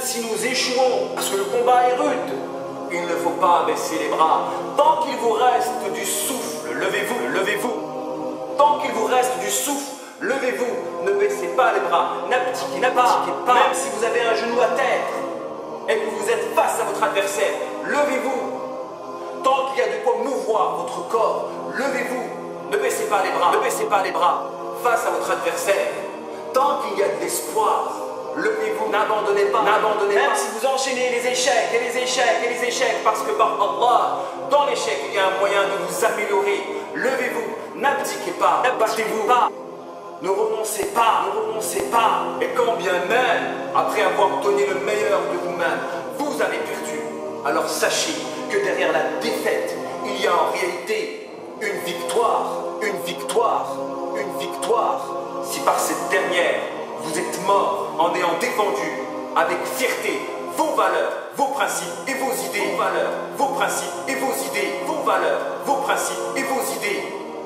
si nous échouons, parce que le combat est rude, il ne faut pas baisser les bras. Tant qu'il vous reste du souffle, levez-vous, levez-vous. Tant qu'il vous reste du souffle, levez-vous, ne baissez pas les bras, n'abdiquez pas. Même si vous avez un genou à terre et que vous êtes face à votre adversaire, levez-vous. Tant qu'il y a de quoi mouvoir votre corps, levez-vous, ne baissez pas les bras, ne baissez pas les bras face à votre adversaire. Tant qu'il y a de l'espoir, levez-vous, n'abandonnez pas, n'abandonnez pas. Même si vous enchaînez les échecs et les échecs et les échecs, parce que par Allah, dans l'échec, il y a un moyen de vous améliorer. Levez-vous, n'abdiquez pas, n'abattez-vous pas. Ne renoncez pas, ne renoncez pas. Et quand bien même, après avoir donné le meilleur de vous-même, vous avez perdu, alors sachez que derrière la défaite, il y a en réalité une victoire, une victoire, une victoire. Si par cette dernière, vous êtes mort en ayant défendu avec fierté vos valeurs, vos principes et vos idées, vos valeurs, vos principes et vos idées, vos valeurs, vos principes et vos idées.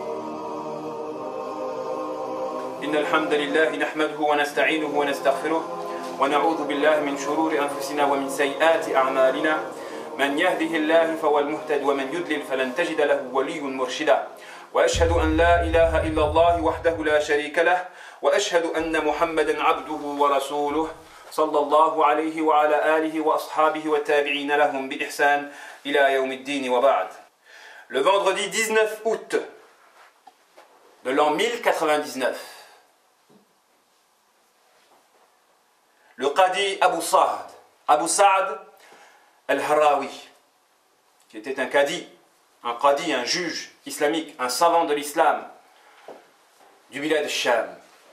إن الحمد لله نحمده ونستعينه ونستغفره ونعوذ بالله من شرور أنفسنا ومن سيئات أعمالنا من يهده الله فهو المهتد ومن يضلل فلن تجد له ولي مرشدا وأشهد أن لا إله إلا الله وحده لا شريك له وأشهد أن محمدا عبده ورسوله صلى الله عليه وعلى آله وأصحابه والتابعين لهم بإحسان إلى يوم الدين وبعد. Le vendredi 19 août de l'an 1099, le Qadi Abu Sa'd al-Harawi, qui était un Qadi, un juge islamique, un savant de l'islam du Bilad al-Sham,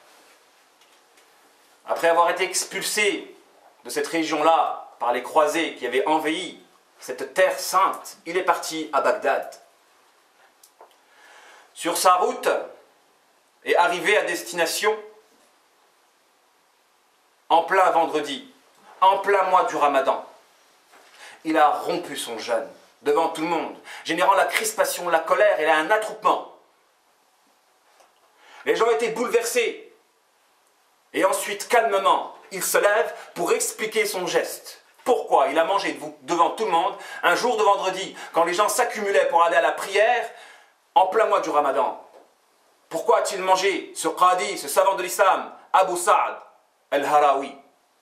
après avoir été expulsé de cette région-là par les croisés qui avaient envahi cette terre sainte, il est parti à Bagdad. Sur sa route, est arrivé à destination en plein vendredi, en plein mois du Ramadan. Il a rompu son jeûne devant tout le monde, générant la crispation, la colère et un attroupement. Les gens étaient bouleversés. Et ensuite, calmement, il se lève pour expliquer son geste. Pourquoi il a mangé devant tout le monde un jour de vendredi, quand les gens s'accumulaient pour aller à la prière, en plein mois du Ramadan. Pourquoi a-t-il mangé ce Qadi, ce savant de l'islam, Abu Sa'd al-Harawi?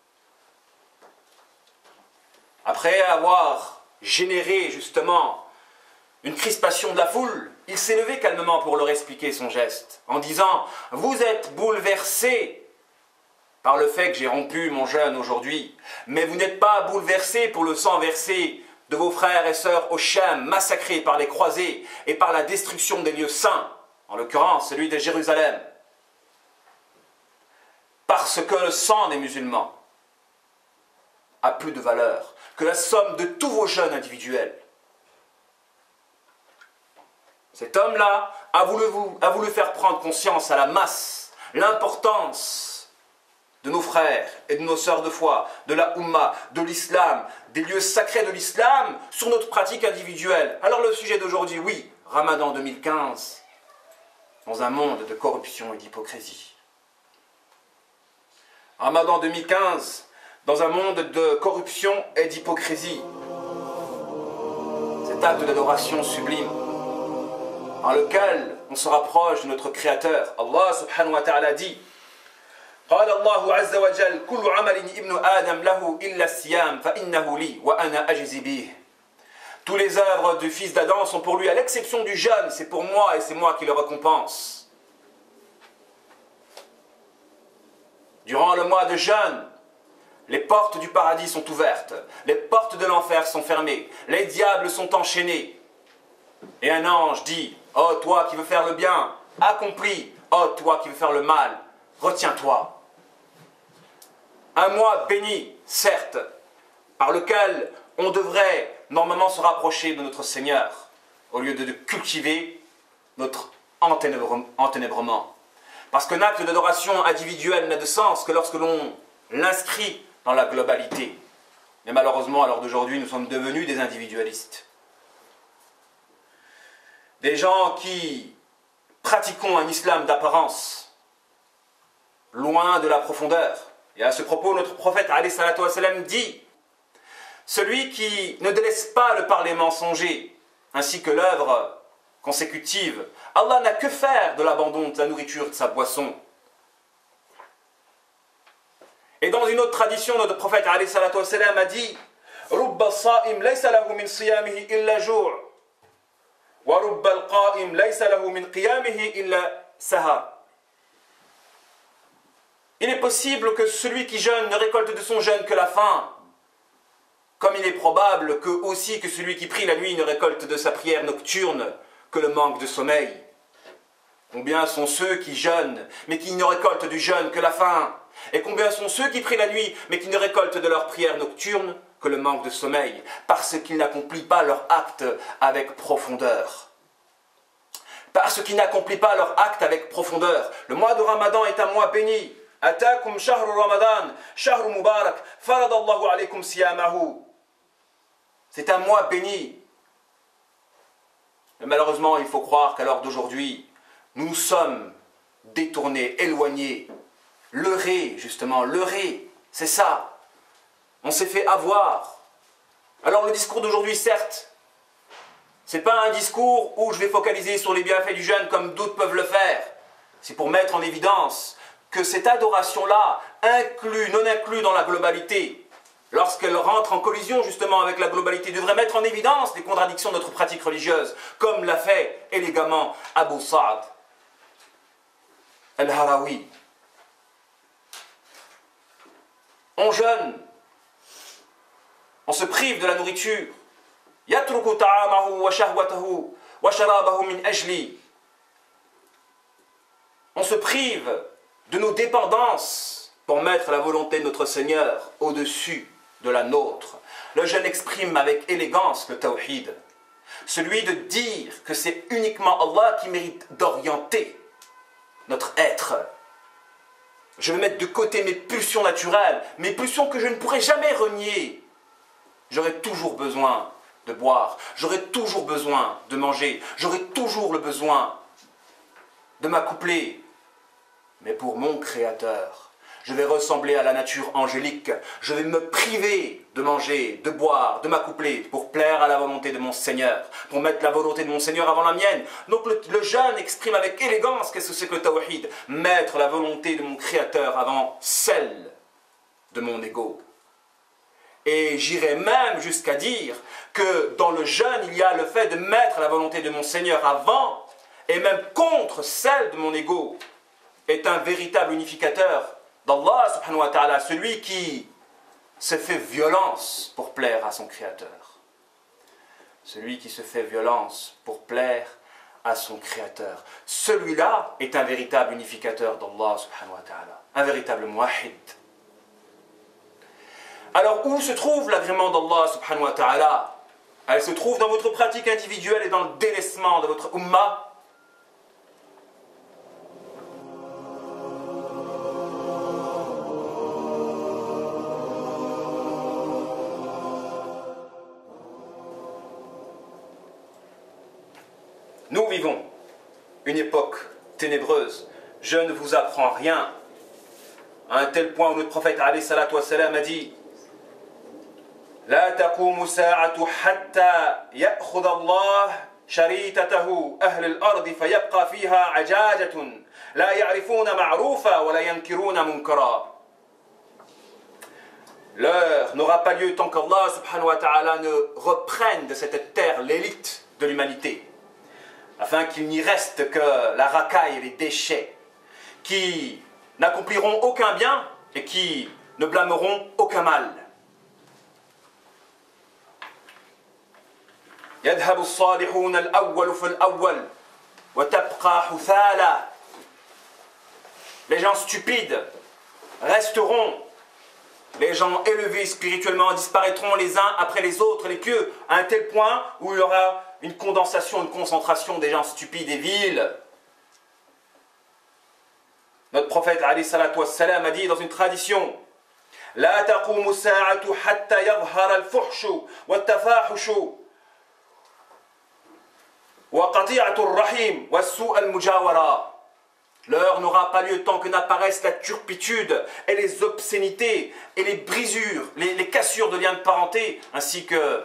Après avoir généré justement une crispation de la foule, il s'est levé calmement pour leur expliquer son geste, en disant « Vous êtes bouleversés par le fait que j'ai rompu mon jeûne aujourd'hui, mais vous n'êtes pas bouleversés pour le sang versé de vos frères et sœurs au Sham, massacrés par les croisés et par la destruction des lieux saints, en l'occurrence celui de Jérusalem. Parce que le sang des musulmans a plus de valeur que la somme de tous vos jeûnes individuels. Cet homme-là a voulu faire prendre conscience à la masse, l'importance de nos frères et de nos sœurs de foi, de la Ummah, de l'islam, des lieux sacrés de l'islam, sur notre pratique individuelle. Alors le sujet d'aujourd'hui, oui, Ramadan 2015, dans un monde de corruption et d'hypocrisie. Ramadan 2015, dans un monde de corruption et d'hypocrisie. Cet acte d'adoration sublime, par lequel on se rapproche de notre Créateur. Allah subhanahu wa ta'ala dit قال الله عز وجل كل عمل ابن آدم له إلا الصيام فإنه لي وأنا أجزي به. Tous les œuvres du fils d'Adam sont pour lui, à l'exception du jeûne, c'est pour moi et c'est moi qui le récompense. Durant le mois de jeûne, les portes du paradis sont ouvertes, les portes de l'enfer sont fermées, les diables sont enchaînés. Et un ange dit, oh toi qui veux faire le bien, accomplis, oh toi qui veux faire le mal, retiens-toi. Un mois béni, certes, par lequel on devrait normalement se rapprocher de notre Seigneur, au lieu de cultiver notre enténèbrement. Parce qu'un acte d'adoration individuelle n'a de sens que lorsque l'on l'inscrit dans la globalité. Mais malheureusement, à l'heure d'aujourd'hui, nous sommes devenus des individualistes. Des gens qui pratiquons un islam d'apparence, loin de la profondeur. Et à ce propos, notre prophète alayhi salatu wassalam dit: celui qui ne délaisse pas le parler mensonger, ainsi que l'œuvre consécutive, Allah n'a que faire de l'abandon de sa nourriture et de sa boisson. Et dans une autre tradition, notre prophète alayhi salatu wassalam a dit: رب الصائم ليس له من صيامه إلا جوع ورب القائم ليس له من قيامه إلا سهر. Il est possible que celui qui jeûne ne récolte de son jeûne que la faim, comme il est probable que celui qui prie la nuit ne récolte de sa prière nocturne que le manque de sommeil. Combien sont ceux qui jeûnent, mais qui ne récoltent du jeûne que la faim? Et combien sont ceux qui prient la nuit, mais qui ne récoltent de leur prière nocturne que le manque de sommeil, parce qu'ils n'accomplissent pas leur acte avec profondeur. Parce qu'ils n'accomplissent pas leur acte avec profondeur. Le mois de Ramadan est un mois béni. Atakum shahru Ramadan, shahru Mubarak, faradallahu alaykum siyamahu. C'est un mois béni. Mais malheureusement, il faut croire qu'à l'heure d'aujourd'hui, nous sommes détournés, éloignés, leurrés, justement, leurrés. C'est ça. On s'est fait avoir. Alors le discours d'aujourd'hui, certes, ce n'est pas un discours où je vais focaliser sur les bienfaits du jeûne comme d'autres peuvent le faire. C'est pour mettre en évidence que cette adoration-là, non inclue dans la globalité, lorsqu'elle rentre en collision justement avec la globalité, devrait mettre en évidence les contradictions de notre pratique religieuse, comme l'a fait élégamment Abu Sa'd al-Harawi. On jeûne, on se prive de la nourriture. Yatruku ta'amahu wa shahwatahu wa sharabahu min ajli. On se prive de nos dépendances pour mettre la volonté de notre Seigneur au-dessus de la nôtre. Le jeûne exprime avec élégance le tawhid, celui de dire que c'est uniquement Allah qui mérite d'orienter notre être. Je vais mettre de côté mes pulsions naturelles, mes pulsions que je ne pourrai jamais renier. J'aurai toujours besoin de boire, j'aurai toujours besoin de manger, j'aurai toujours le besoin de m'accoupler. Mais pour mon Créateur, je vais ressembler à la nature angélique, je vais me priver de manger, de boire, de m'accoupler pour plaire à la volonté de mon Seigneur, pour mettre la volonté de mon Seigneur avant la mienne. Donc le jeûne exprime avec élégance qu'est-ce que c'est que le tawhid, mettre la volonté de mon Créateur avant celle de mon ego. Et j'irai même jusqu'à dire que dans le jeûne, il y a le fait de mettre la volonté de mon Seigneur avant et même contre celle de mon ego, est un véritable unificateur d'Allah subhanahu wa ta'ala, celui qui se fait violence pour plaire à son Créateur. Celui qui se fait violence pour plaire à son Créateur. Celui-là est un véritable unificateur d'Allah subhanahu wa ta'ala, un véritable muwahhid. Alors où se trouve l'agrément d'Allah subhanahu wa ta'ala? Elle se trouve dans votre pratique individuelle et dans le délaissement de votre ummah. Nous vivons une époque ténébreuse. Je ne vous apprends rien. À un tel point où notre prophète alayhi salatu wassalam a dit: لا تقوم الساعة حتى يأخذ الله شريطته أهل الأرض فيبقى فيها عجاجة لا يعرفون معروفا ولا ينكرون منكرا. L'heure n'aura pas lieu tant qu'Allah subhanahu wa ta'ala ne reprenne de cette terre l'élite de l'humanité, afin qu'il n'y reste que la racaille et les déchets, qui n'accompliront aucun bien et qui ne blâmeront aucun mal. يذهب الصالحون الأول فالأول وتبقى حثالا. Les gens stupides resteront, les gens élevés spirituellement disparaîtront les uns après les autres, les pieux, à un tel point où il y aura une condensation, une concentration des gens stupides et vils. Notre prophète alayhi salatu wassalam a dit dans une tradition: لا تقوم الساعة حتى يظهر الفحش والتفاحش وقطيعة الرحيم والسوء المجاورة. L'heure n'aura pas lieu tant que n'apparaissent la turpitude et les obscénités et les brisures, les cassures de liens de parenté, ainsi que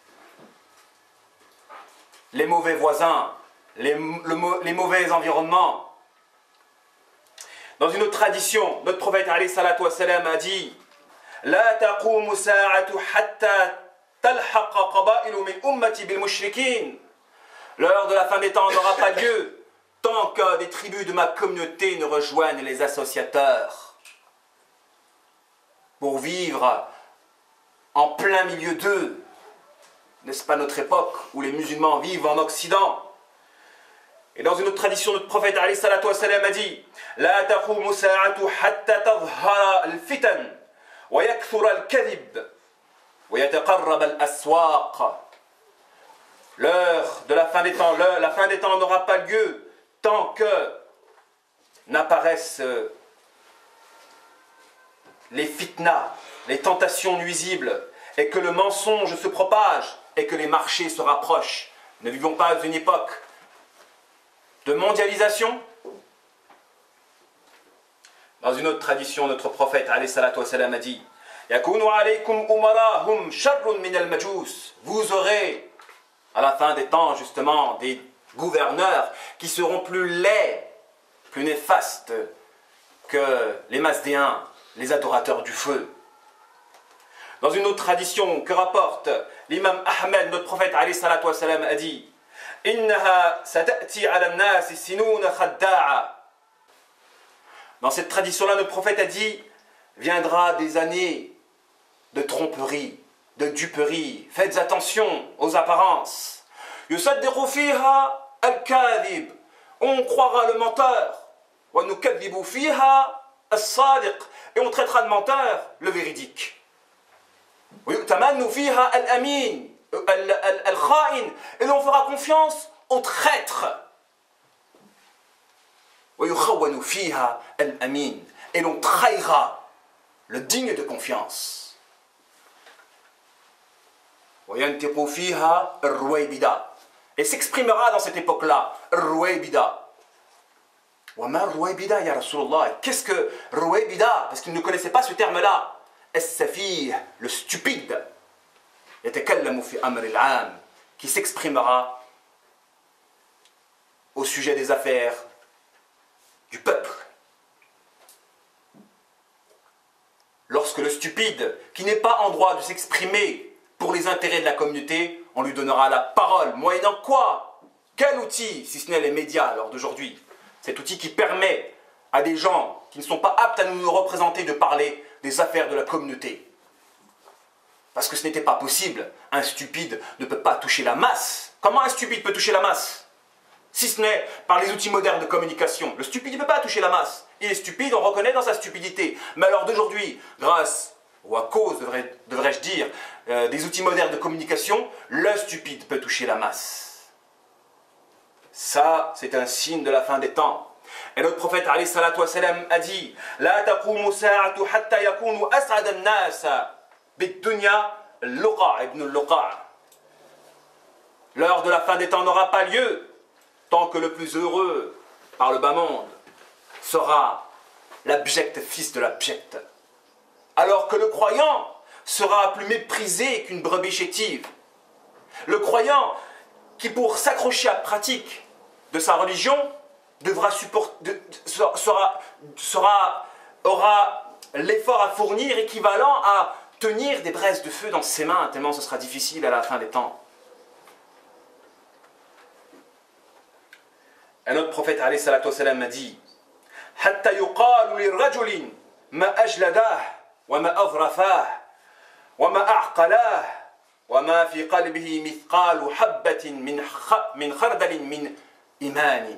les mauvais voisins, les mauvais environnements. Dans une autre tradition, notre prophète alayhi salatu wassalam a dit La taqumu sa'atu hatta talhaqa qaba'ilu min ummati bil mushrikin. L'heure de la fin des temps n'aura pas lieu tant que des tribus de ma communauté ne rejoignent les associateurs pour vivre en plein milieu d'eux. N'est-ce pas notre époque où les musulmans vivent en Occident? Et dans une autre tradition, notre prophète alayhi salatu wassalam a dit La taqumu sa'atu hatta tadhhara al-fitan wa yakthura al-kadhib wa yataqarrab al-aswaq. L'heure de la fin des temps, la fin des temps n'aura pas lieu tant que n'apparaissent les fitnas, les tentations nuisibles, et que le mensonge se propage, et que les marchés se rapprochent. Ne vivons pas une époque de mondialisation. Dans une autre tradition, notre prophète alayhi salatu wassalam a dit Yakunu alaykum umarahum sharrun min al-majus. Vous aurez à la fin des temps justement des gouverneurs qui seront plus laids, plus néfastes que les Masdéens, les adorateurs du feu. Dans une autre tradition que rapporte l'imam Ahmed, notre prophète alayhi salatu wassalam a dit Innaha sata'ti ala an-nas sinuna khadda'a. Dans cette tradition-là, notre prophète a dit viendra des années de tromperie, de duperie. Faites attention aux apparences. Yusaddiqu fiha al-kadhib. On croira le menteur. Wa nukadhibu fiha as-sadiq. Et on traitera de menteur le véridique. Wa yutamannu fiha al-amin. Al-kha'in. Et l'on fera confiance aux traîtres. Wa yukhawwanu fiha al-amin. Et l'on trahira le digne de confiance. Et s'exprimera dans cette époque-là, Ruwaybida. Qu'est-ce que Ruwaybida? Parce qu'il ne connaissait pas ce terme-là. As-safih, le stupide. Qui s'exprimera au sujet des affaires du peuple. Lorsque le stupide, qui n'est pas en droit de s'exprimer pour les intérêts de la communauté, on lui donnera la parole, moyennant quoi? Quel outil, si ce n'est les médias à l'heure d'aujourd'hui? Cet outil qui permet à des gens qui ne sont pas aptes à nous représenter de parler des affaires de la communauté. Parce que ce n'était pas possible. Un stupide ne peut pas toucher la masse. Comment un stupide peut toucher la masse? Si ce n'est par les outils modernes de communication. Le stupide ne peut pas toucher la masse. Il est stupide, on reconnaît dans sa stupidité. Mais alors d'aujourd'hui, grâce ou à cause, devrais-je dire, des outils modernes de communication, le stupide peut toucher la masse. Ça, c'est un signe de la fin des temps. Et notre prophète alayhi salatu wassalam a dit La taqumu sa'atu hatta yakunu as'ad an-nas bid-dunya al-luqa' ibn al-luqa'. L'heure de la fin des temps n'aura pas lieu tant que le plus heureux par le bas monde sera l'abject fils de l'abject. Alors que le croyant sera plus méprisé qu'une brebis chétive. Le croyant qui, pour s'accrocher à la pratique de sa religion, aura l'effort à fournir équivalent à tenir des braises de feu dans ses mains, tellement ce sera difficile à la fin des temps. Un autre prophète alayhi salatu wassalam a dit Hatta yuqalu lirrajulin ma ajladah wa ma avrafah wa ma a'qalah wa ma fi qalbihi mithqalu habbatin min khardalin min imanin.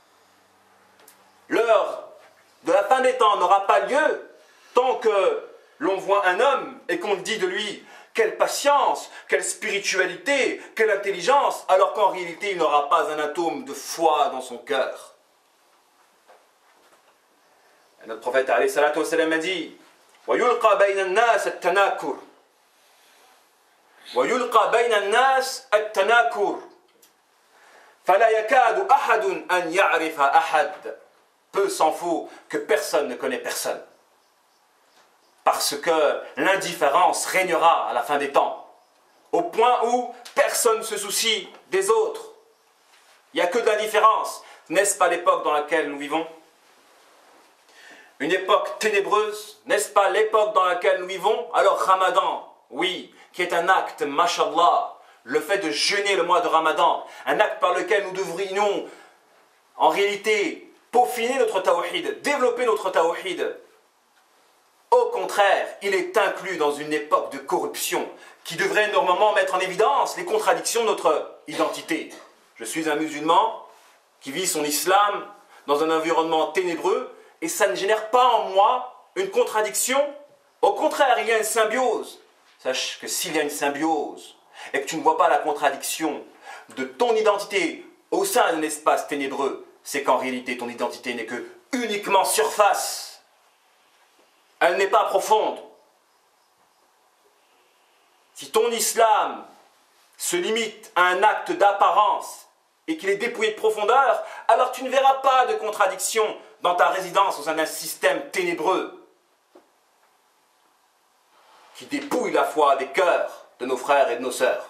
L'heure de la fin des temps n'aura pas lieu tant que l'on voit un homme et qu'on dit de lui quelle patience, quelle spiritualité, quelle intelligence, alors qu'en réalité il n'aura pas un atome de foi dans son cœur. Et notre prophète alayhi salatu wassalam a dit وَيُلْقَى بَيْنَ النَّاسِ التَّنَاكُرُ وَيُلْقَى بَيْنَ النَّاسِ التَّنَاكُرُ فَلَا يَكَادُ أَحَدٌ أَنْ يَعْرِفَ أَحَدٌ. peu s'en faut que personne ne connaît personne. Parce que l'indifférence régnera à la fin des temps, au point où personne ne se soucie des autres. Il n'y a que de l'indifférence. N'est-ce pas l'époque dans laquelle nous vivons? Une époque ténébreuse, n'est-ce pas l'époque dans laquelle nous vivons? Alors Ramadan, oui, qui est un acte, mashallah, le fait de jeûner le mois de Ramadan, un acte par lequel nous devrions en réalité peaufiner notre tawhid, développer notre tawhid. Au contraire, il est inclus dans une époque de corruption qui devrait normalement mettre en évidence les contradictions de notre identité. Je suis un musulman qui vit son islam dans un environnement ténébreux et ça ne génère pas en moi une contradiction. Au contraire, il y a une symbiose. Sache que s'il y a une symbiose et que tu ne vois pas la contradiction de ton identité au sein d'un espace ténébreux, c'est qu'en réalité ton identité n'est que uniquement surface. Elle n'est pas profonde. Si ton islam se limite à un acte d'apparence et qu'il est dépouillé de profondeur, alors tu ne verras pas de contradiction dans ta résidence au sein d'un système ténébreux qui dépouille la foi des cœurs de nos frères et de nos sœurs.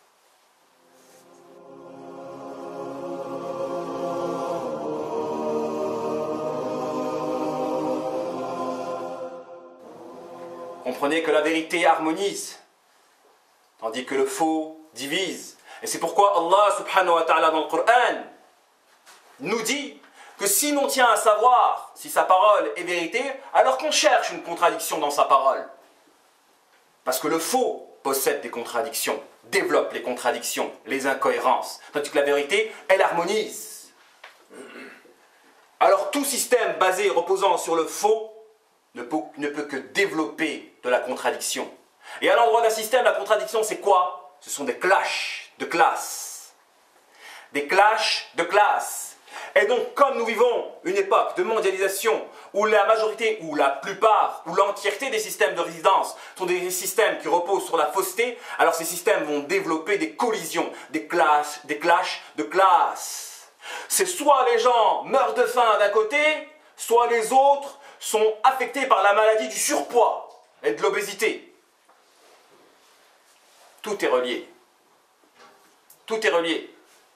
Comprenez que la vérité harmonise, tandis que le faux divise. Et c'est pourquoi Allah subhanahu wa ta'ala dans le Coran nous dit que si l'on tient à savoir si sa parole est vérité, alors qu'on cherche une contradiction dans sa parole. Parce que le faux possède des contradictions, développe les contradictions, les incohérences, tandis que la vérité, elle harmonise. Alors tout système basé, reposant sur le faux, ne peut que développer de la contradiction. Et à l'endroit d'un système, la contradiction, c'est quoi? Ce sont des clashs de classes. Des clashs de classes. Et donc, comme nous vivons une époque de mondialisation où la majorité, ou la plupart, ou l'entièreté des systèmes de résidence sont des systèmes qui reposent sur la fausseté, alors ces systèmes vont développer des collisions, des clashs de classes. C'est soit les gens meurent de faim d'un côté, soit les autres sont affectés par la maladie du surpoids et de l'obésité. Tout est relié. Tout est relié.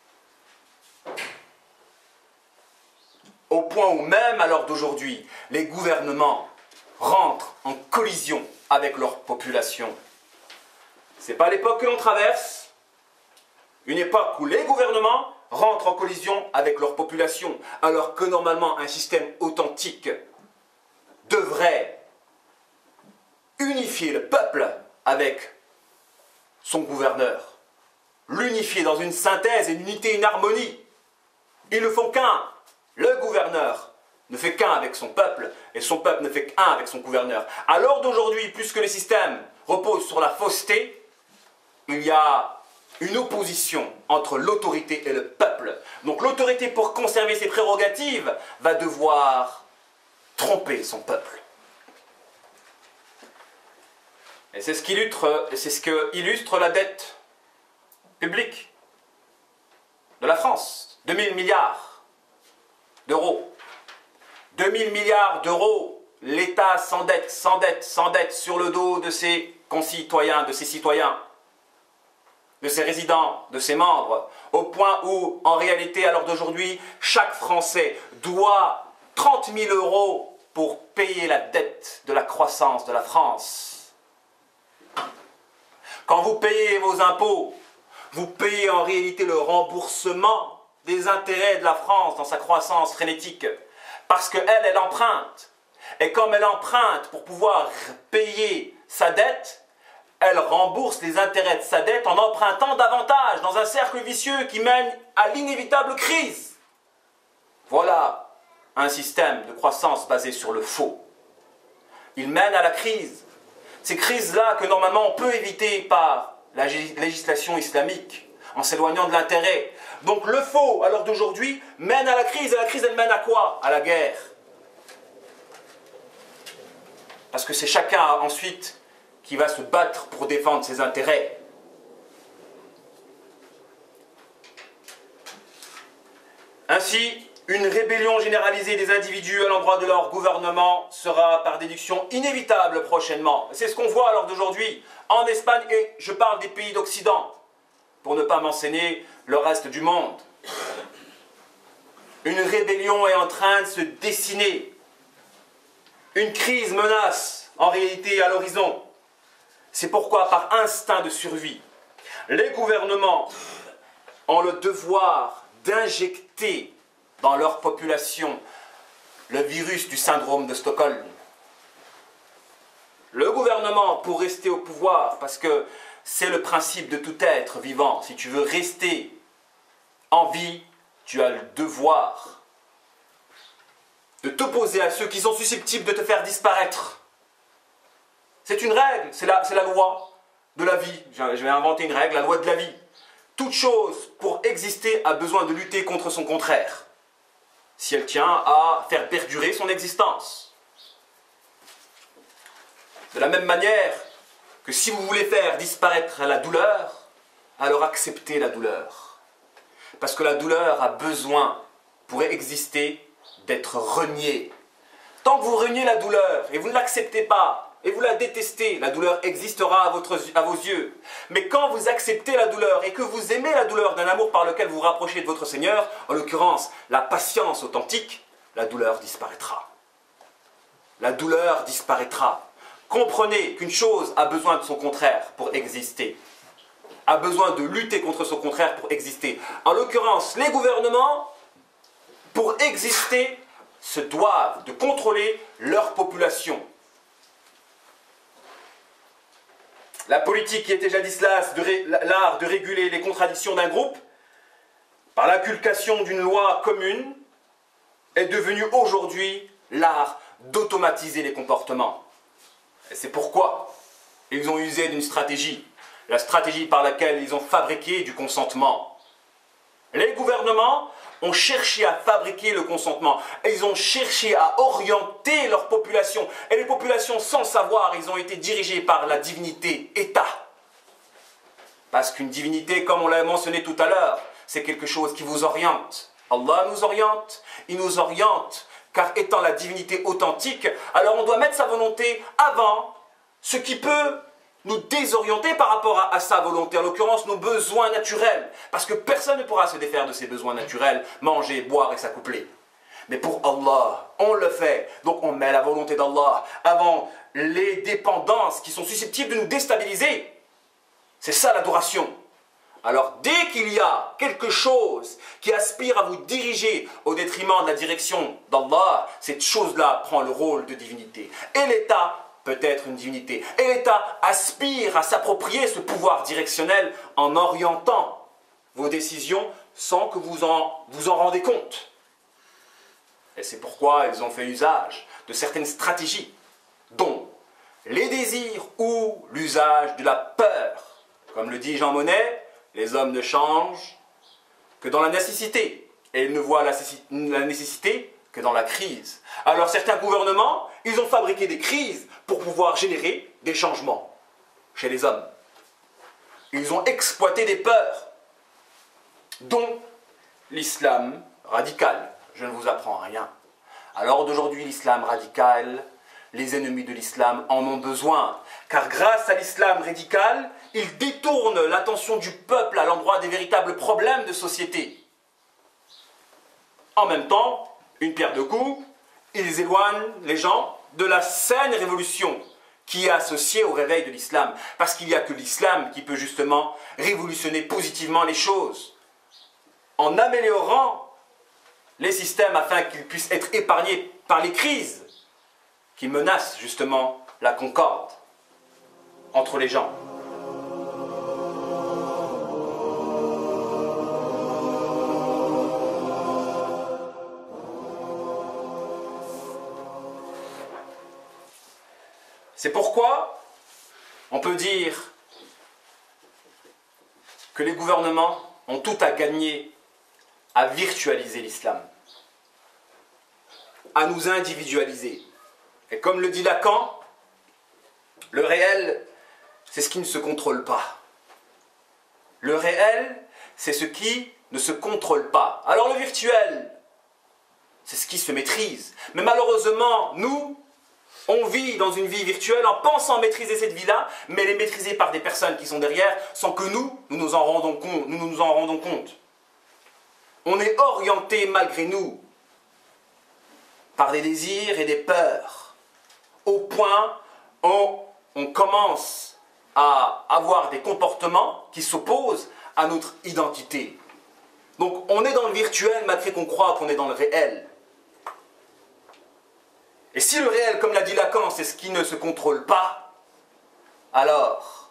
Au point où même à l'heure d'aujourd'hui, les gouvernements rentrent en collision avec leur population. Ce n'est pas l'époque que l'on traverse, une époque où les gouvernements rentrent en collision avec leur population, alors que normalement un système authentique devrait unifier le peuple avec son gouverneur, l'unifier dans une synthèse, une unité, une harmonie. Ils ne font qu'un. Le gouverneur ne fait qu'un avec son peuple et son peuple ne fait qu'un avec son gouverneur. À l'heure d'aujourd'hui, puisque les systèmes reposent sur la fausseté, il y a une opposition entre l'autorité et le peuple. Donc l'autorité, pour conserver ses prérogatives, va devoir tromper son peuple. Et c'est ce que illustre la dette publique de la France. 2000 milliards d'euros. 2000 milliards d'euros, l'État s'endette sur le dos de ses concitoyens, de ses citoyens, de ses résidents, de ses membres, au point où, en réalité, à l'heure d'aujourd'hui, chaque Français doit 30 000 euros pour payer la dette de la croissance de la France. Quand vous payez vos impôts, vous payez en réalité le remboursement des intérêts de la France dans sa croissance frénétique. Parce qu'elle emprunte. Et comme elle emprunte pour pouvoir payer sa dette, elle rembourse les intérêts de sa dette en empruntant davantage dans un cercle vicieux qui mène à l'inévitable crise. Voilà un système de croissance basé sur le faux. Il mène à la crise. Ces crises-là que normalement on peut éviter par la législation islamique, en s'éloignant de l'intérêt. Donc le faux, à l'heure d'aujourd'hui, mène à la crise. Et la crise, elle mène à quoi? À la guerre. Parce que c'est chacun ensuite qui va se battre pour défendre ses intérêts. Ainsi, Une rébellion généralisée des individus à l'endroit de leur gouvernement sera par déduction inévitable prochainement. C'est ce qu'on voit à l'heure d'aujourd'hui en Espagne, et je parle des pays d'Occident, pour ne pas mentionner le reste du monde. Une rébellion est en train de se dessiner. Une crise menace en réalité à l'horizon. C'est pourquoi, par instinct de survie, les gouvernements ont le devoir d'injecter dans leur population le virus du syndrome de Stockholm. Le gouvernement, pour rester au pouvoir, parce que c'est le principe de tout être vivant, si tu veux rester en vie, tu as le devoir de t'opposer à ceux qui sont susceptibles de te faire disparaître. C'est une règle, c'est la loi de la vie. Je vais inventer une règle, la loi de la vie. Toute chose, pour exister, a besoin de lutter contre son contraire, si elle tient à faire perdurer son existence. De la même manière que si vous voulez faire disparaître la douleur, alors acceptez la douleur. Parce que la douleur a besoin, pour exister, d'être reniée. Tant que vous reniez la douleur et vous ne l'acceptez pas, et vous la détestez, la douleur existera à vos yeux. Mais quand vous acceptez la douleur et que vous aimez la douleur d'un amour par lequel vous vous rapprochez de votre Seigneur, en l'occurrence la patience authentique, la douleur disparaîtra. La douleur disparaîtra. Comprenez qu'une chose a besoin de son contraire pour exister. A besoin de lutter contre son contraire pour exister. En l'occurrence, les gouvernements, pour exister, se doivent de contrôler leur population. La politique qui était jadis l'art de réguler les contradictions d'un groupe, par l'inculcation d'une loi commune, est devenue aujourd'hui l'art d'automatiser les comportements. Et c'est pourquoi ils ont usé d'une stratégie, la stratégie par laquelle ils ont fabriqué du consentement. Les gouvernements ont cherché à fabriquer le consentement. Et ils ont cherché à orienter leur population. Et les populations, sans le savoir, ils ont été dirigés par la divinité État. Parce qu'une divinité, comme on l'a mentionné tout à l'heure, c'est quelque chose qui vous oriente. Allah nous oriente, il nous oriente, car étant la divinité authentique, alors on doit mettre sa volonté avant ce qui peut nous désorienter par rapport à sa volonté, en l'occurrence nos besoins naturels, parce que personne ne pourra se défaire de ses besoins naturels, manger, boire et s'accoupler. Mais pour Allah, on le fait, donc on met la volonté d'Allah avant les dépendances qui sont susceptibles de nous déstabiliser. C'est ça l'adoration. Alors dès qu'il y a quelque chose qui aspire à vous diriger au détriment de la direction d'Allah, cette chose-là prend le rôle de divinité. Et l'État peut être une divinité. Et l'État aspire à s'approprier ce pouvoir directionnel en orientant vos décisions sans que vous en rendez compte. Et c'est pourquoi ils ont fait usage de certaines stratégies, dont les désirs ou l'usage de la peur. Comme le dit Jean Monnet, les hommes ne changent que dans la nécessité. Et ils ne voient la nécessité que dans la crise. Alors certains gouvernements, ils ont fabriqué des crises pour pouvoir générer des changements chez les hommes. Ils ont exploité des peurs, dont l'islam radical. Je ne vous apprends rien. Alors d'aujourd'hui, l'islam radical, les ennemis de l'islam en ont besoin. Car grâce à l'islam radical, ils détournent l'attention du peuple à l'endroit des véritables problèmes de société. En même temps, une pierre deux coups, ils éloignent les gens de la saine révolution qui est associée au réveil de l'islam. Parce qu'il n'y a que l'islam qui peut justement révolutionner positivement les choses, en améliorant les systèmes afin qu'ils puissent être épargnés par les crises qui menacent justement la concorde entre les gens. C'est pourquoi on peut dire que les gouvernements ont tout à gagner à virtualiser l'islam, à nous individualiser. Et comme le dit Lacan, le réel, c'est ce qui ne se contrôle pas. Le réel, c'est ce qui ne se contrôle pas. Alors le virtuel, qui se maîtrise. Mais malheureusement, nous, on vit dans une vie virtuelle en pensant maîtriser cette vie-là, mais elle est maîtrisée par des personnes qui sont derrière sans que nous nous en rendons compte. On est orienté malgré nous par des désirs et des peurs, au point où on commence à avoir des comportements qui s'opposent à notre identité. Donc on est dans le virtuel malgré qu'on croit qu'on est dans le réel. Et si le réel, comme l'a dit Lacan, c'est ce qui ne se contrôle pas, alors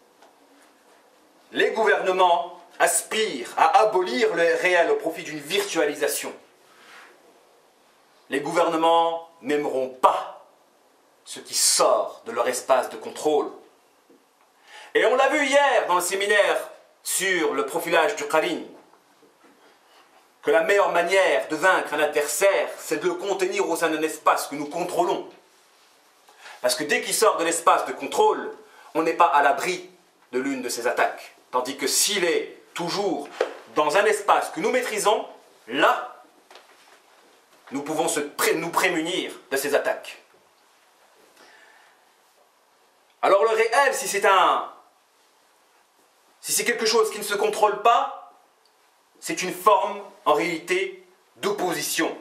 les gouvernements aspirent à abolir le réel au profit d'une virtualisation. Les gouvernements n'aimeront pas ce qui sort de leur espace de contrôle. Et on l'a vu hier dans le séminaire sur le profilage du Qarin, que la meilleure manière de vaincre un adversaire, c'est de le contenir au sein d'un espace que nous contrôlons. Parce que dès qu'il sort de l'espace de contrôle, on n'est pas à l'abri de l'une de ces attaques. Tandis que s'il est toujours dans un espace que nous maîtrisons, là, nous pouvons nous prémunir de ces attaques. Alors le réel, si c'est quelque chose qui ne se contrôle pas, c'est une forme, en réalité, d'opposition.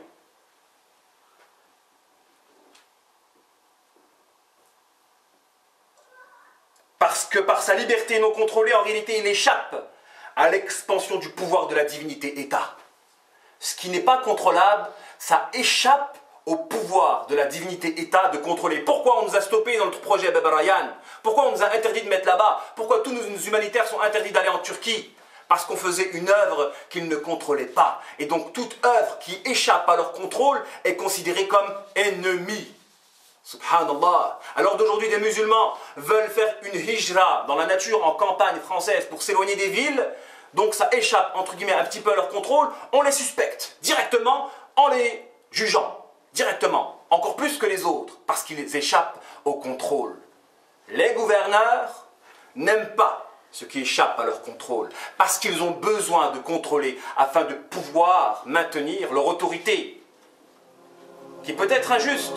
Parce que par sa liberté non contrôlée, en réalité, il échappe à l'expansion du pouvoir de la divinité État. Ce qui n'est pas contrôlable, ça échappe au pouvoir de la divinité État de contrôler. Pourquoi on nous a stoppés dans notre projet Baba Ryan? Pourquoi on nous a interdit de mettre là-bas? Pourquoi tous nos humanitaires sont interdits d'aller en Turquie? Parce qu'on faisait une œuvre qu'ils ne contrôlaient pas. Et donc toute œuvre qui échappe à leur contrôle est considérée comme ennemie. Subhanallah. Alors d'aujourd'hui, des musulmans veulent faire une hijra dans la nature, en campagne française, pour s'éloigner des villes. Donc ça échappe, entre guillemets, un petit peu à leur contrôle. On les suspecte directement en les jugeant. Directement. Encore plus que les autres. Parce qu'ils échappent au contrôle. Les gouverneurs n'aiment pas ce qui échappe à leur contrôle, parce qu'ils ont besoin de contrôler afin de pouvoir maintenir leur autorité, qui peut être injuste.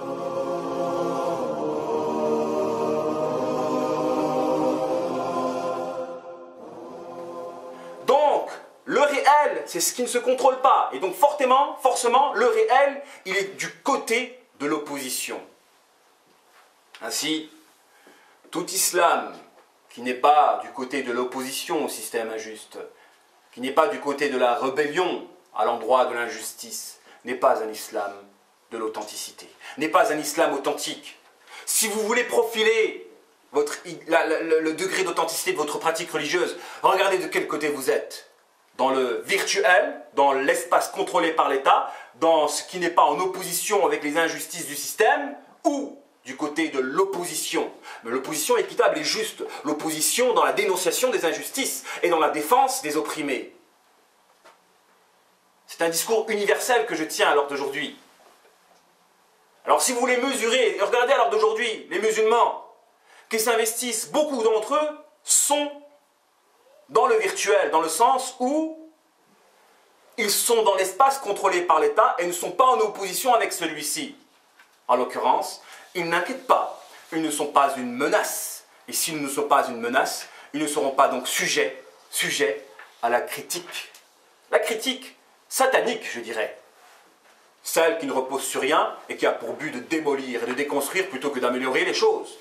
Donc, le réel, c'est ce qui ne se contrôle pas, et donc forcément, le réel, il est du côté de l'opposition. Ainsi, tout islam qui n'est pas du côté de l'opposition au système injuste, qui n'est pas du côté de la rébellion à l'endroit de l'injustice, n'est pas un islam de l'authenticité, n'est pas un islam authentique. Si vous voulez profiler le degré d'authenticité de votre pratique religieuse, regardez de quel côté vous êtes. Dans le virtuel, dans l'espace contrôlé par l'État, dans ce qui n'est pas en opposition avec les injustices du système, ou du côté de l'opposition. Mais l'opposition équitable et juste. L'opposition dans la dénonciation des injustices et dans la défense des opprimés. C'est un discours universel que je tiens à l'heure d'aujourd'hui. Alors si vous voulez mesurer, regardez à l'heure d'aujourd'hui, les musulmans qui s'investissent, beaucoup d'entre eux sont dans le virtuel, dans le sens où ils sont dans l'espace contrôlé par l'État et ne sont pas en opposition avec celui-ci. En l'occurrence, ils n'inquiètent pas, ils ne sont pas une menace. Et s'ils ne sont pas une menace, ils ne seront pas donc sujets à la critique. La critique satanique, je dirais. Celle qui ne repose sur rien et qui a pour but de démolir et de déconstruire plutôt que d'améliorer les choses.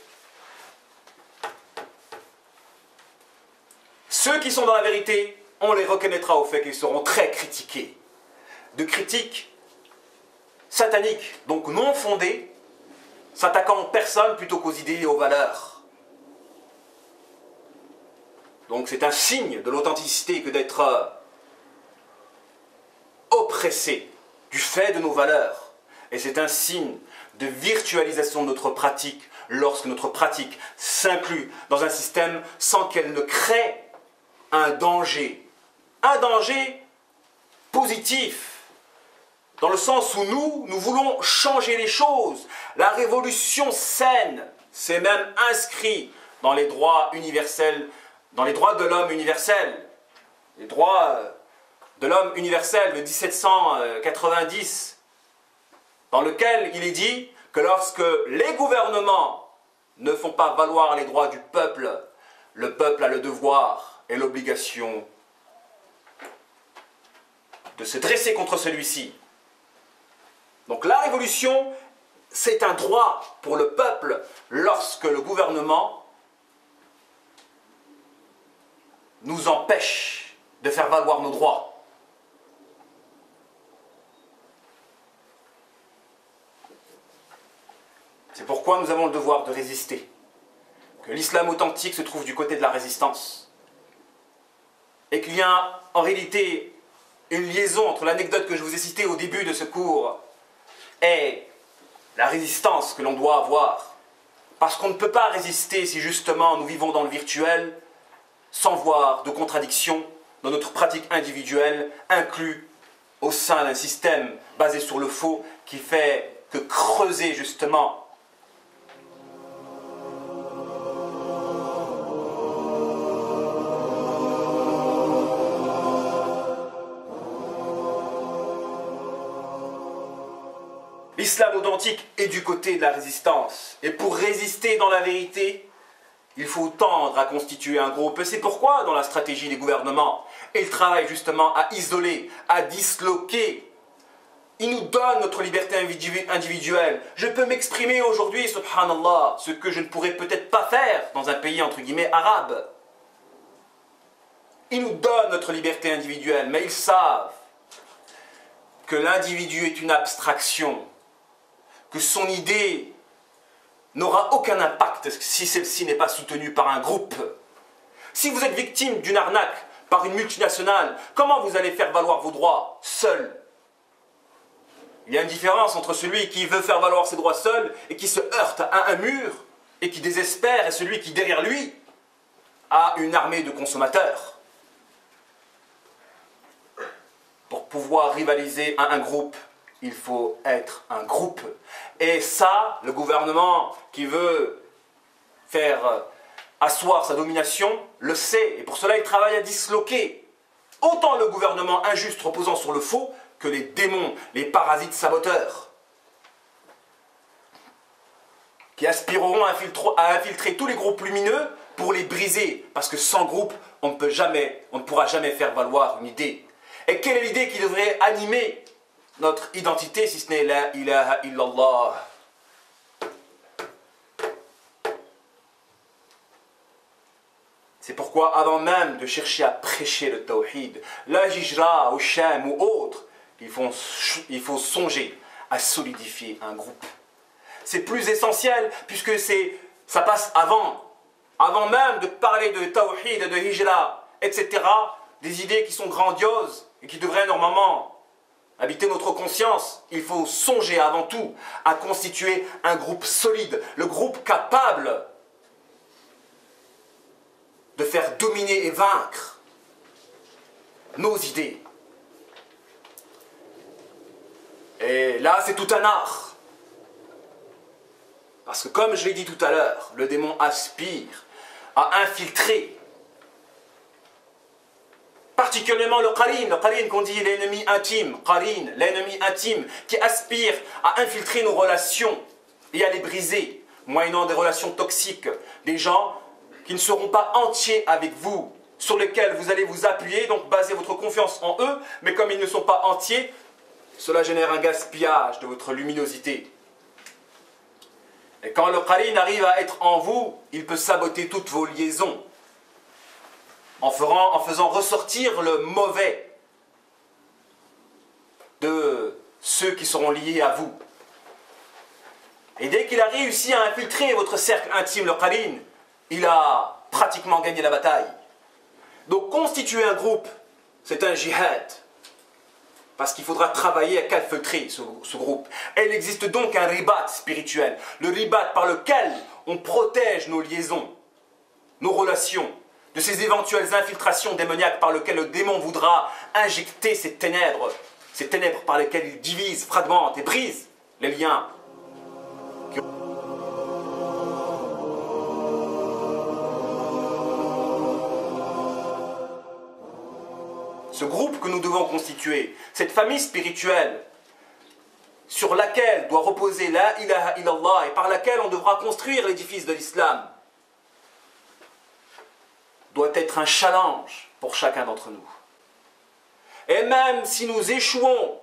Ceux qui sont dans la vérité, on les reconnaîtra au fait qu'ils seront très critiqués. De critiques sataniques, donc non fondées, s'attaquant aux personnes plutôt qu'aux idées et aux valeurs. Donc c'est un signe de l'authenticité que d'être oppressé du fait de nos valeurs. Et c'est un signe de virtualisation de notre pratique lorsque notre pratique s'inclut dans un système sans qu'elle ne crée un danger positif. Dans le sens où nous voulons changer les choses. La révolution saine, c'est même inscrit dans les droits universels, dans les droits de l'homme universel. Les droits de l'homme universel de 1790, dans lequel il est dit que lorsque les gouvernements ne font pas valoir les droits du peuple, le peuple a le devoir et l'obligation de se dresser contre celui-ci. Donc la révolution, c'est un droit pour le peuple lorsque le gouvernement nous empêche de faire valoir nos droits. C'est pourquoi nous avons le devoir de résister. Que l'islam authentique se trouve du côté de la résistance. Et qu'il y a en réalité une liaison entre l'anecdote que je vous ai citée au début de ce cours et la résistance que l'on doit avoir. Parce qu'on ne peut pas résister si justement nous vivons dans le virtuel sans voir de contradiction dans notre pratique individuelle inclus au sein d'un système basé sur le faux qui fait que creuser justement l'islam authentique est du côté de la résistance. Et pour résister dans la vérité, il faut tendre à constituer un groupe. Et c'est pourquoi, dans la stratégie des gouvernements, ils travaillent justement à isoler, à disloquer. Ils nous donnent notre liberté individuelle. Je peux m'exprimer aujourd'hui, subhanallah, ce que je ne pourrais peut-être pas faire dans un pays, entre guillemets, arabe. Ils nous donnent notre liberté individuelle, mais ils savent que l'individu est une abstraction, que son idée n'aura aucun impact si celle-ci n'est pas soutenue par un groupe. Si vous êtes victime d'une arnaque par une multinationale, comment vous allez faire valoir vos droits seul? Il y a une différence entre celui qui veut faire valoir ses droits seul et qui se heurte à un mur et qui désespère, et celui qui, derrière lui, a une armée de consommateurs. Pour pouvoir rivaliser à un groupe, il faut être un groupe. Et ça, le gouvernement qui veut faire asseoir sa domination le sait. Et pour cela, il travaille à disloquer autant le gouvernement injuste reposant sur le faux que les démons, les parasites saboteurs, qui aspireront à infiltrer tous les groupes lumineux pour les briser. Parce que sans groupe, on ne pourra jamais faire valoir une idée. Et quelle est l'idée qui devrait animer notre identité si ce n'est la ilaha illallah? C'est pourquoi avant même de chercher à prêcher le tawhid, la hijra, au Sham ou autre, il faut songer à solidifier un groupe. C'est plus essentiel puisque ça passe avant même de parler de tawhid, de hijra, etc., des idées qui sont grandioses et qui devraient normalement habiter notre conscience. Il faut songer avant tout à constituer un groupe solide, le groupe capable de faire dominer et vaincre nos idées. Et là, c'est tout un art. Parce que comme je l'ai dit tout à l'heure, le démon aspire à infiltrer particulièrement le qarin qu'on dit l'ennemi intime, qarin, l'ennemi intime, qui aspire à infiltrer nos relations et à les briser, moyennant des relations toxiques, des gens qui ne seront pas entiers avec vous, sur lesquels vous allez vous appuyer, donc baser votre confiance en eux, mais comme ils ne sont pas entiers, cela génère un gaspillage de votre luminosité. Et quand le qarin arrive à être en vous, il peut saboter toutes vos liaisons, en faisant ressortir le mauvais de ceux qui seront liés à vous. Et dès qu'il a réussi à infiltrer votre cercle intime, le qarin, il a pratiquement gagné la bataille. Donc constituer un groupe, c'est un jihad. Parce qu'il faudra travailler à calfeutrer ce groupe. Et il existe donc un ribat spirituel. Le ribat par lequel on protège nos liaisons, nos relations, de ces éventuelles infiltrations démoniaques par lesquelles le démon voudra injecter ces ténèbres par lesquelles il divise, fragmente et brise les liens. Ce groupe que nous devons constituer, cette famille spirituelle, sur laquelle doit reposer la ilaha illallah et par laquelle on devra construire l'édifice de l'islam, doit être un challenge pour chacun d'entre nous. Et même si nous échouons,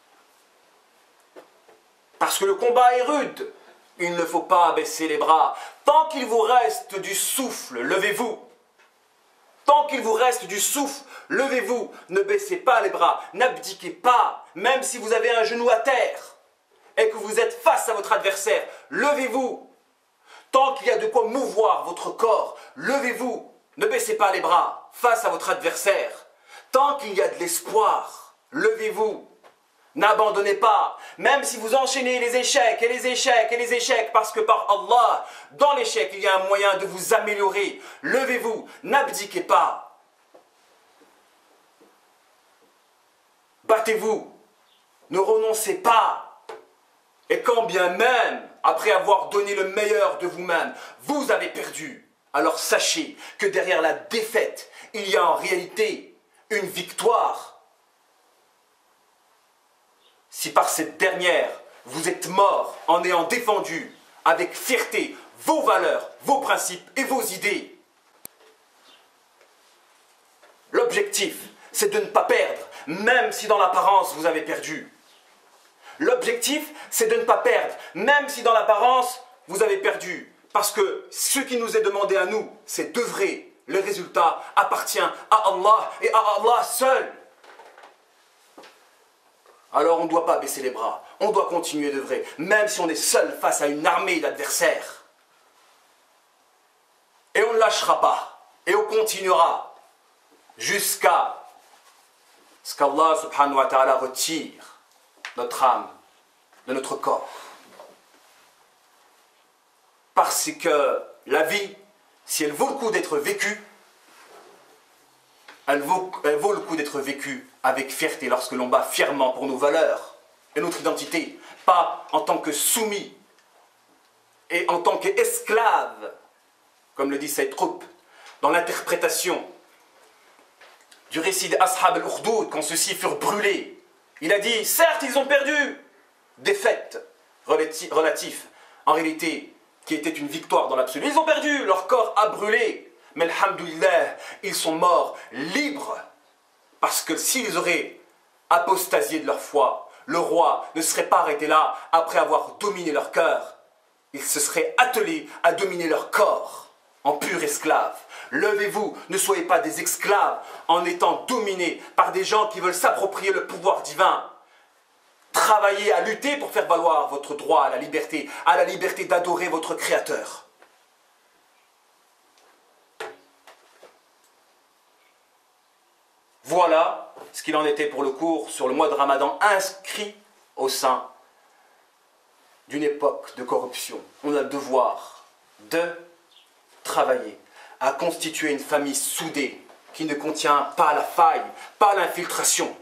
parce que le combat est rude, il ne faut pas baisser les bras. Tant qu'il vous reste du souffle, levez-vous. Tant qu'il vous reste du souffle, levez-vous. Ne baissez pas les bras, n'abdiquez pas. Même si vous avez un genou à terre et que vous êtes face à votre adversaire, levez-vous. Tant qu'il y a de quoi mouvoir votre corps, levez-vous. Ne baissez pas les bras face à votre adversaire. Tant qu'il y a de l'espoir, levez-vous. N'abandonnez pas, même si vous enchaînez les échecs et les échecs et les échecs, parce que par Allah, dans l'échec, il y a un moyen de vous améliorer. Levez-vous, n'abdiquez pas. Battez-vous, ne renoncez pas. Et quand bien même, après avoir donné le meilleur de vous-même, vous avez perdu, alors sachez que derrière la défaite, il y a en réalité une victoire. Si par cette dernière, vous êtes mort en ayant défendu avec fierté vos valeurs, vos principes et vos idées. L'objectif, c'est de ne pas perdre, même si dans l'apparence vous avez perdu. L'objectif, c'est de ne pas perdre, même si dans l'apparence vous avez perdu. Parce que ce qui nous est demandé à nous, c'est d'œuvrer. Le résultat appartient à Allah et à Allah seul. Alors on ne doit pas baisser les bras, on doit continuer d'œuvrer, même si on est seul face à une armée d'adversaires. Et on ne lâchera pas, et on continuera, jusqu'à ce qu'Allah subhanahu wa ta'ala retire notre âme de notre corps. Parce que la vie, si elle vaut le coup d'être vécue, elle vaut le coup d'être vécue avec fierté lorsque l'on bat fièrement pour nos valeurs et notre identité, pas en tant que soumis et en tant qu'esclave, comme le dit Saïd Qutb dans l'interprétation du récit d'Ashab al-Ukhdud quand ceux-ci furent brûlés. Il a dit, certes ils ont perdu, défaite relatif, en réalité qui était une victoire dans l'absolu. Ils ont perdu, leur corps a brûlé. Mais alhamdoulilah, ils sont morts libres. Parce que s'ils auraient apostasié de leur foi, le roi ne serait pas arrêté là après avoir dominé leur cœur. Il se serait attelé à dominer leur corps en pur esclave. Levez-vous, ne soyez pas des esclaves en étant dominés par des gens qui veulent s'approprier le pouvoir divin. Travaillez à lutter pour faire valoir votre droit à la liberté d'adorer votre Créateur. Voilà ce qu'il en était pour le cours sur le mois de Ramadan inscrit au sein d'une époque de corruption. On a le devoir de travailler à constituer une famille soudée qui ne contient pas la faille, pas l'infiltration.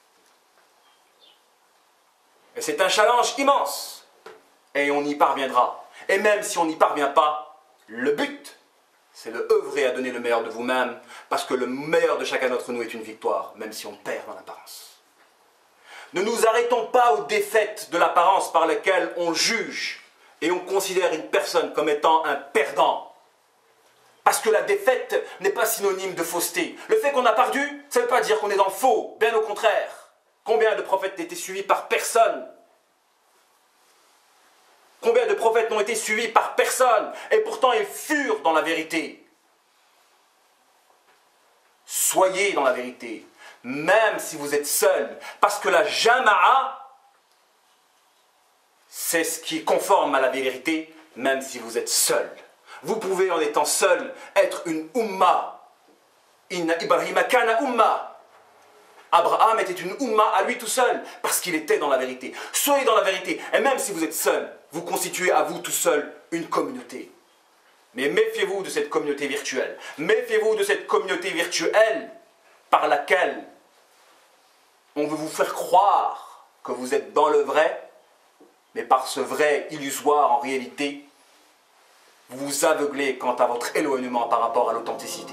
Et c'est un challenge immense. Et on y parviendra. Et même si on n'y parvient pas, le but, c'est de œuvrer à donner le meilleur de vous-même, parce que le meilleur de chacun d'entre nous est une victoire, même si on perd dans l'apparence. Ne nous arrêtons pas aux défaites de l'apparence par lesquelles on juge et on considère une personne comme étant un perdant. Parce que la défaite n'est pas synonyme de fausseté. Le fait qu'on a perdu, ça ne veut pas dire qu'on est dans le faux, bien au contraire. Combien de prophètes n'étaient suivis par personne? Combien de prophètes n'ont été suivis par personne? Et pourtant ils furent dans la vérité. Soyez dans la vérité, même si vous êtes seul. Parce que la jama'a, c'est ce qui est conforme à la vérité, même si vous êtes seul. Vous pouvez, en étant seul, être une umma. Inna Ibrahima kana umma. Abraham était une umma à lui tout seul, parce qu'il était dans la vérité. Soyez dans la vérité, et même si vous êtes seul, vous constituez à vous tout seul une communauté. Mais méfiez-vous de cette communauté virtuelle. Méfiez-vous de cette communauté virtuelle par laquelle on veut vous faire croire que vous êtes dans le vrai, mais par ce vrai illusoire en réalité, vous vous aveuglez quant à votre éloignement par rapport à l'authenticité.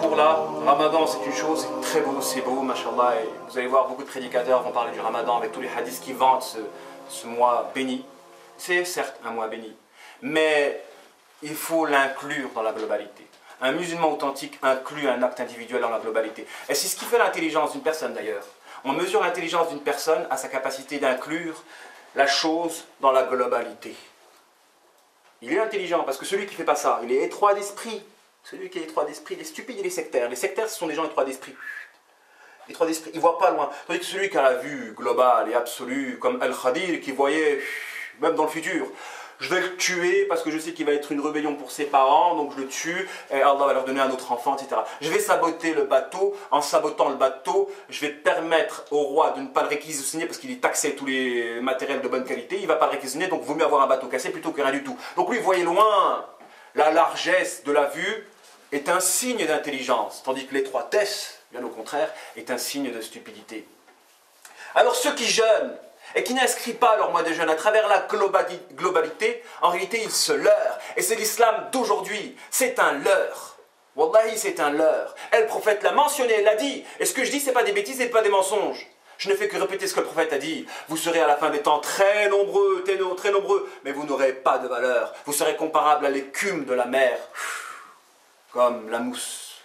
jour-là. Ramadan, c'est une chose, c'est très beau, mashallah. Et vous allez voir, beaucoup de prédicateurs vont parler du Ramadan avec tous les hadiths qui vantent ce mois béni. C'est certes un mois béni, mais il faut l'inclure dans la globalité. Un musulman authentique inclut un acte individuel dans la globalité. Et c'est ce qui fait l'intelligence d'une personne d'ailleurs. On mesure l'intelligence d'une personne à sa capacité d'inclure la chose dans la globalité. Il est intelligent parce que celui qui ne fait pas ça, il est étroit d'esprit. Celui qui est étroit d'esprit, il est stupide, il est sectaire. Les sectaires, ce sont des gens étroits d'esprit. Étroits d'esprit, ils ne voient pas loin. Tandis que celui qui a la vue globale et absolue, comme Al-Khadir, qui voyait même dans le futur, je vais le tuer parce que je sais qu'il va être une rébellion pour ses parents, donc je le tue et Allah va leur donner un autre enfant, etc. Je vais saboter le bateau. En sabotant le bateau, je vais permettre au roi de ne pas le réquisitionner parce qu'il est taxé tous les matériels de bonne qualité. Il ne va pas le réquisitionner, donc il vaut mieux avoir un bateau cassé plutôt que rien du tout. Donc lui, vous voyez loin, la largesse de la vue est un signe d'intelligence, tandis que l'étroitesse, bien au contraire, est un signe de stupidité. Alors ceux qui jeûnent et qui n'inscrivent pas leur mois de jeûne à travers la globalité, en réalité ils se leurrent. Et c'est l'islam d'aujourd'hui, c'est un leurre. Wallahi, c'est un leurre. Et le prophète l'a mentionné, l'a dit. Et ce que je dis, ce n'est pas des bêtises et pas des mensonges. Je ne fais que répéter ce que le prophète a dit. Vous serez à la fin des temps très nombreux, mais vous n'aurez pas de valeur. Vous serez comparable à l'écume de la mer, comme la mousse.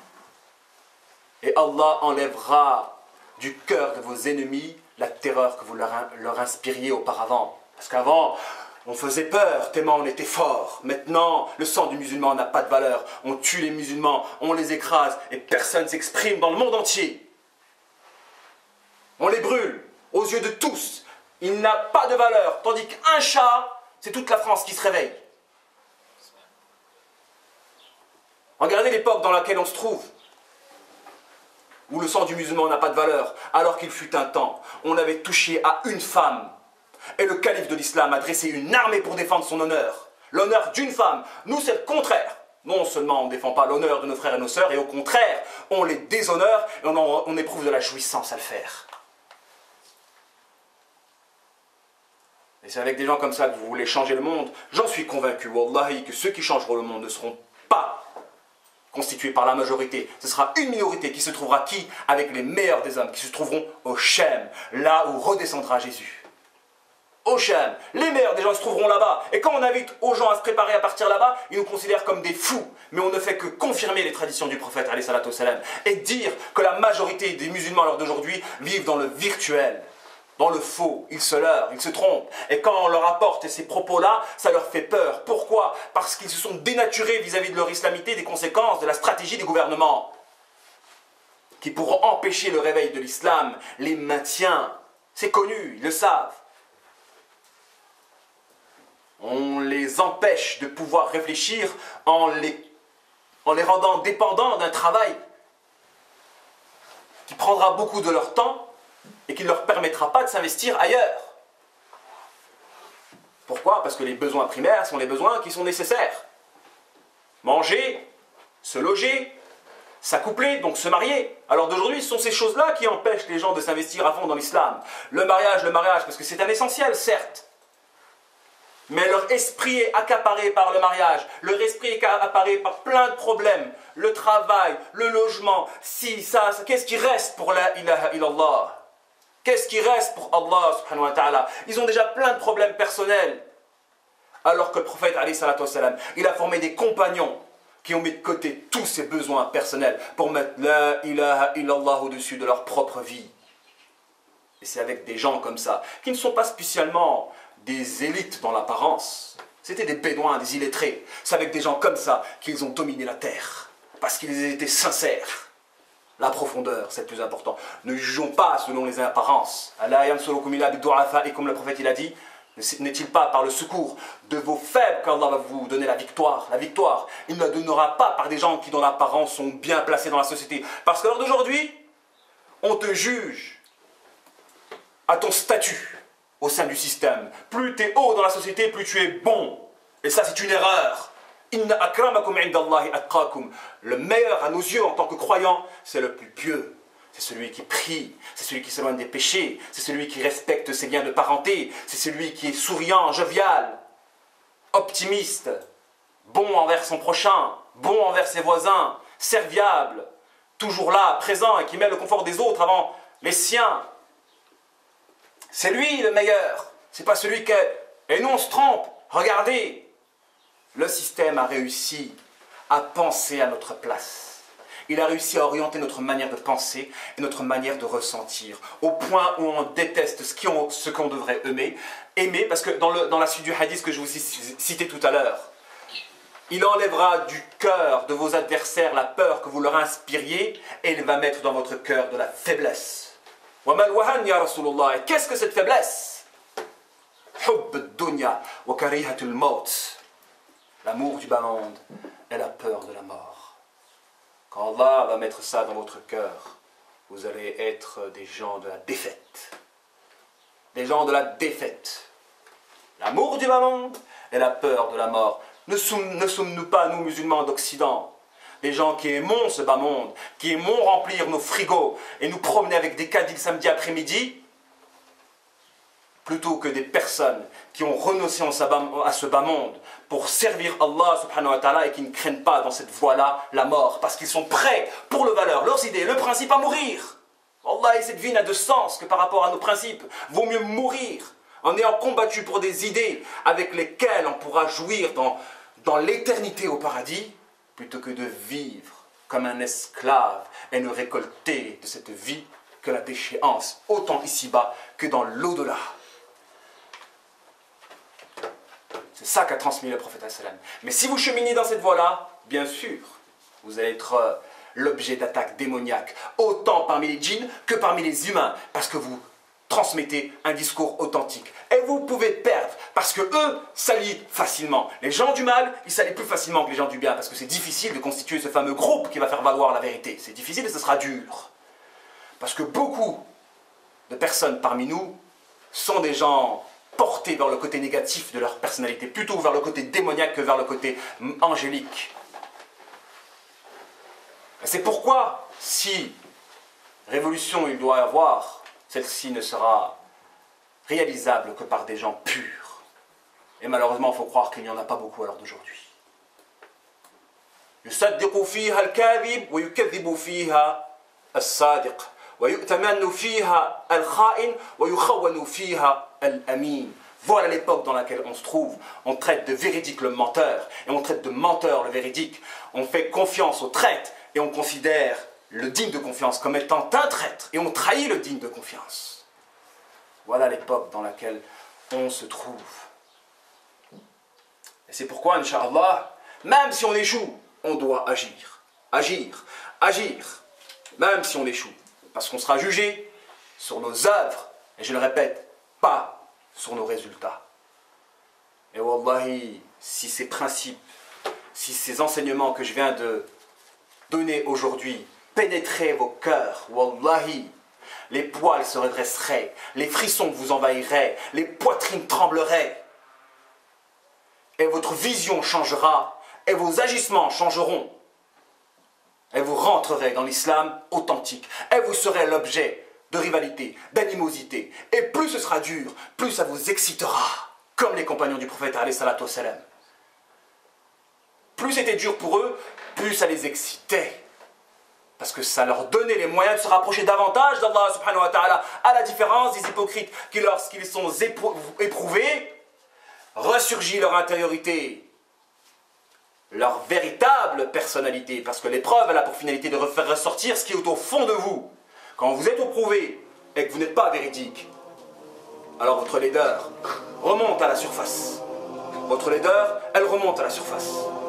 Et Allah enlèvera du cœur de vos ennemis la terreur que vous leur inspiriez auparavant. Parce qu'avant, on faisait peur tellement on était fort. Maintenant, le sang du musulman n'a pas de valeur. On tue les musulmans, on les écrase et personne ne s'exprime dans le monde entier. On les brûle aux yeux de tous. Il n'a pas de valeur. Tandis qu'un chat, c'est toute la France qui se réveille. Regardez l'époque dans laquelle on se trouve, où le sang du musulman n'a pas de valeur, alors qu'il fut un temps, on avait touché à une femme. Et le calife de l'islam a dressé une armée pour défendre son honneur. L'honneur d'une femme. Nous, c'est le contraire. Non seulement on ne défend pas l'honneur de nos frères et nos sœurs, et au contraire, on les déshonore et on éprouve de la jouissance à le faire. Et c'est avec des gens comme ça que vous voulez changer le monde. J'en suis convaincu, wallahi, que ceux qui changeront le monde ne seront pas constitué par la majorité. Ce sera une minorité qui se trouvera qui? Avec les meilleurs des hommes, qui se trouveront au Shem, là où redescendra Jésus. Au Shem, les meilleurs des gens se trouveront là-bas. Et quand on invite aux gens à se préparer à partir là-bas, ils nous considèrent comme des fous. Mais on ne fait que confirmer les traditions du prophète, alayhi salatu wassalam, et dire que la majorité des musulmans à l'heure d'aujourd'hui vivent dans le virtuel, dans le faux, ils se leurrent, ils se trompent. Et quand on leur apporte ces propos-là, ça leur fait peur. Pourquoi? Parce qu'ils se sont dénaturés vis-à-vis de leur islamité des conséquences de la stratégie des gouvernements qui, pour empêcher le réveil de l'islam, les maintient. C'est connu, ils le savent. On les empêche de pouvoir réfléchir en les rendant dépendants d'un travail qui prendra beaucoup de leur temps et qui ne leur permettra pas de s'investir ailleurs. Pourquoi? Parce que les besoins primaires sont les besoins qui sont nécessaires. Manger, se loger, s'accoupler, donc se marier. Alors d'aujourd'hui, ce sont ces choses-là qui empêchent les gens de s'investir à fond dans l'islam. Le mariage, parce que c'est un essentiel, certes. Mais leur esprit est accaparé par le mariage. Leur esprit est accaparé par plein de problèmes. Le travail, le logement, si, ça. Qu'est-ce qui reste pour la ilaha illallah? Qu'est-ce qui reste pour Allah subhanahu wa ta'ala? Ils ont déjà plein de problèmes personnels. Alors que le prophète, alayhi salatu wassalam, il a formé des compagnons qui ont mis de côté tous ces besoins personnels pour mettre la ilaha illallah au-dessus de leur propre vie. Et c'est avec des gens comme ça, qui ne sont pas spécialement des élites dans l'apparence. C'était des bédouins, des illettrés. C'est avec des gens comme ça qu'ils ont dominé la terre. Parce qu'ils étaient sincères. La profondeur, c'est le plus important. Ne jugeons pas selon les apparences. Allah yansurukum illa bid-du'afa, et comme le prophète il a dit, n'est-il pas par le secours de vos faibles qu'Allah va vous donner la victoire? La victoire, il ne la donnera pas par des gens qui dans l'apparence sont bien placés dans la société. Parce que lors d'aujourd'hui, on te juge à ton statut au sein du système. Plus tu es haut dans la société, plus tu es bon. Et ça, c'est une erreur. Inna akramakum indallahi atqakum. Le meilleur à nos yeux en tant que croyants, c'est le plus pieux. C'est celui qui prie, c'est celui qui s'éloigne des péchés, c'est celui qui respecte ses liens de parenté, c'est celui qui est souriant, jovial, optimiste, bon envers son prochain, bon envers ses voisins. serviable, toujours là, présent et qui met le confort des autres avant les siens. C'est lui le meilleur, c'est pas celui qui est... Et nous on se trompe, regardez, le système a réussi à penser à notre place. Il a réussi à orienter notre manière de penser et notre manière de ressentir, au point où on déteste ce qu'on devrait aimer, parce que dans la suite du hadith que je vous citais tout à l'heure, il enlèvera du cœur de vos adversaires la peur que vous leur inspiriez et il va mettre dans votre cœur de la faiblesse. Wa mal wahan ya Rasulullah. Et qu'est-ce que cette faiblesse? Hubb ad-dunya wa karihatul maut. L'amour du bas monde et la peur de la mort. Quand Allah va mettre ça dans votre cœur, vous allez être des gens de la défaite. Des gens de la défaite. L'amour du bas monde et la peur de la mort. Ne sommes-nous pas, nous musulmans d'Occident, des gens qui aimons ce bas monde, qui aimons remplir nos frigos et nous promener avec des caddies le samedi après-midi, plutôt que des personnes qui ont renoncé à ce bas monde pour servir Allah subhanahu wa ta'ala et qui ne craignent pas dans cette voie-là la mort, parce qu'ils sont prêts pour le valeur, leurs idées, le principe à mourir. Allah, cette vie n'a de sens que par rapport à nos principes. Vaut mieux mourir en ayant combattu pour des idées avec lesquelles on pourra jouir dans l'éternité au paradis, plutôt que de vivre comme un esclave et ne récolter de cette vie que la déchéance, autant ici-bas que dans l'au-delà. C'est ça qu'a transmis le prophète. Mais si vous cheminez dans cette voie-là, bien sûr, vous allez être l'objet d'attaques démoniaques, autant parmi les djinns que parmi les humains, parce que vous transmettez un discours authentique. Et vous pouvez perdre, parce que eux s'allient facilement. Les gens du mal, ils s'allient plus facilement que les gens du bien, parce que c'est difficile de constituer ce fameux groupe qui va faire valoir la vérité. C'est difficile et ce sera dur. Parce que beaucoup de personnes parmi nous sont des gens portés vers le côté négatif de leur personnalité, plutôt vers le côté démoniaque que vers le côté angélique. C'est pourquoi, si révolution il doit y avoir, celle-ci ne sera réalisable que par des gens purs. Et malheureusement, il faut croire qu'il n'y en a pas beaucoup à l'heure d'aujourd'hui. يصدق فيها الكاذب ويكذب فيها الصادق ويؤتمن فيها الخائن ويخون فيها الأمين. Voilà l'époque dans laquelle on se trouve. On traite de véridique le menteur et on traite de menteur le véridique. On fait confiance au traître et on considère le digne de confiance comme étant un traître et on trahit le digne de confiance. Voilà l'époque dans laquelle on se trouve. Et c'est pourquoi, Inch'Allah, même si on échoue, on doit agir. Agir, agir, même si on échoue. Parce qu'on sera jugé sur nos œuvres, et je le répète, pas sur nos résultats. Et wallahi, si ces principes, si ces enseignements que je viens de donner aujourd'hui pénétraient vos cœurs, wallahi, les poils se redresseraient, les frissons vous envahiraient, les poitrines trembleraient. Et votre vision changera, et vos agissements changeront. Et vous rentrerez dans l'islam authentique. Et vous serez l'objet de rivalité, d'animosité. Et plus ce sera dur, plus ça vous excitera. Comme les compagnons du prophète alayhi salatu wassalam. Plus c'était dur pour eux, plus ça les excitait. Parce que ça leur donnait les moyens de se rapprocher davantage d'Allah subhanahu wa ta'ala. À la différence des hypocrites qui, lorsqu'ils sont éprouvés, ressurgit leur intériorité, leur véritable personnalité. Parce que l'épreuve, elle a pour finalité de faire ressortir ce qui est au fond de vous. Quand vous êtes éprouvé et que vous n'êtes pas véridique, alors votre laideur remonte à la surface. Votre laideur, elle remonte à la surface.